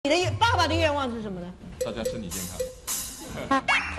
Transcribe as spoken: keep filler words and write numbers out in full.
你的爸爸的愿望是什么呢？ 大家身体健康。